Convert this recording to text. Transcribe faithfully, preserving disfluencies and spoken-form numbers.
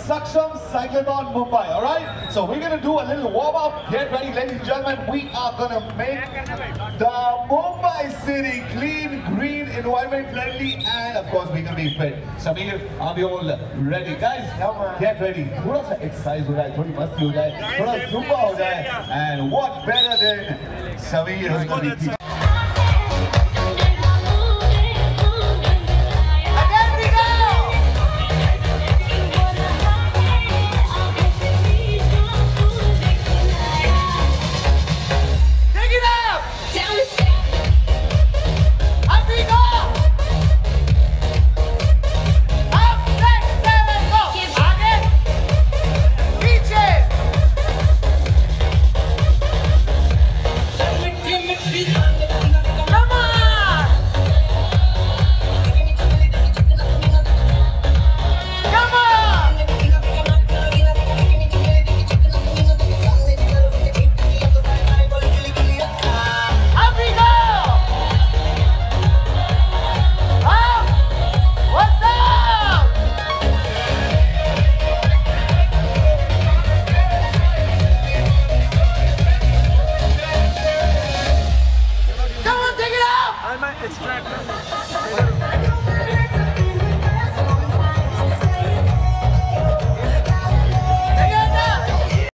Saksham Cyclothon Mumbai, alright? So we're going to do a little warm-up. Get ready, ladies and gentlemen. We are going to make the Mumbai city clean, green, environment friendly, and of course we're going to be fit. Samir, are we all ready? Guys, get ready. Thoda sa exercise ho jaye, thodi masti ho jaye, thoda zumba ho jaye, and what better than Samir who's going to be It's flat.